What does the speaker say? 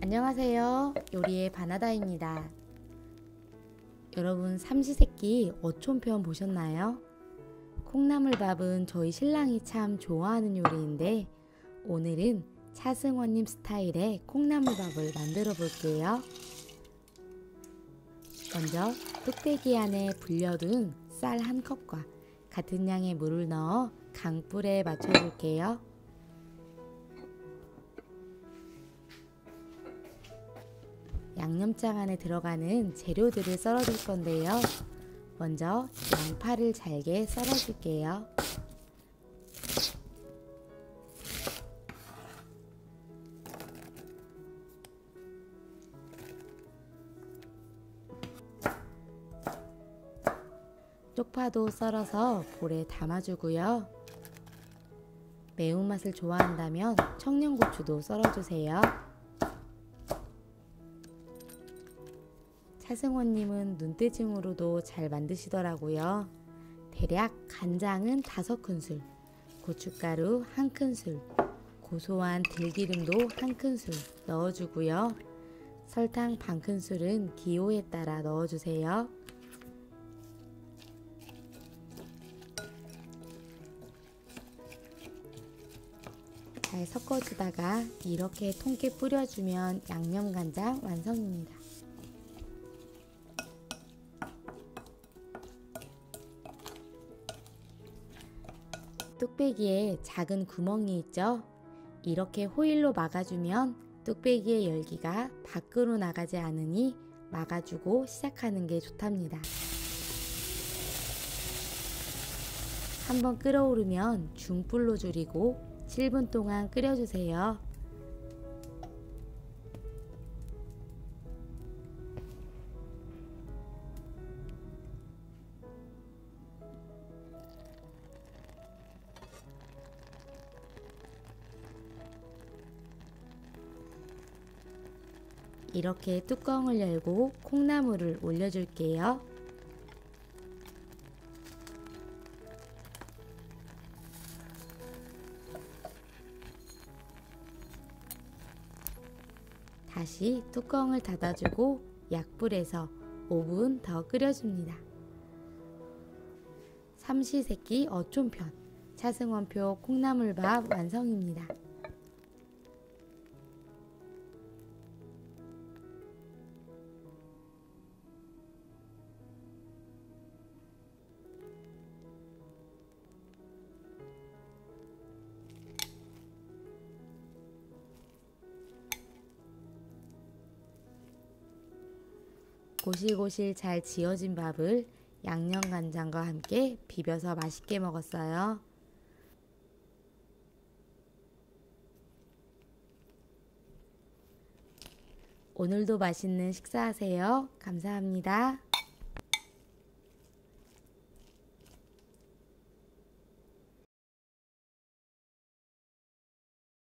안녕하세요. 요리의 바나다입니다. 여러분 삼시세끼 어촌편 보셨나요? 콩나물밥은 저희 신랑이 참 좋아하는 요리인데 오늘은 차승원님 스타일의 콩나물밥을 만들어 볼게요. 먼저 뚝배기 안에 불려둔 쌀 1컵과 같은 양의 물을 넣어 강불에 맞춰줄게요. 양념장 안에 들어가는 재료들을 썰어줄 건데요. 먼저 양파를 잘게 썰어줄게요. 쪽파도 썰어서 볼에 담아주고요. 매운맛을 좋아한다면 청양고추도 썰어주세요. 차승원님은 눈대중으로도 잘 만드시더라고요. 대략 간장은 5큰술, 고춧가루 1큰술, 고소한 들기름도 1큰술 넣어주고요. 설탕 반큰술은 기호에 따라 넣어주세요. 잘 섞어주다가 이렇게 통깨 뿌려주면 양념간장 완성입니다. 뚝배기에 작은 구멍이 있죠? 이렇게 호일로 막아주면 뚝배기의 열기가 밖으로 나가지 않으니 막아주고 시작하는 게 좋답니다. 한번 끓어오르면 중불로 줄이고 7분 동안 끓여주세요. 이렇게 뚜껑을 열고 콩나물을 올려줄게요. 다시 뚜껑을 닫아주고 약불에서 5분 더 끓여줍니다. 삼시세끼 어촌편 차승원표 콩나물밥 완성입니다. 고실고실 잘 지어진 밥을 양념간장과 함께 비벼서 맛있게 먹었어요. 오늘도 맛있는 식사하세요. 감사합니다.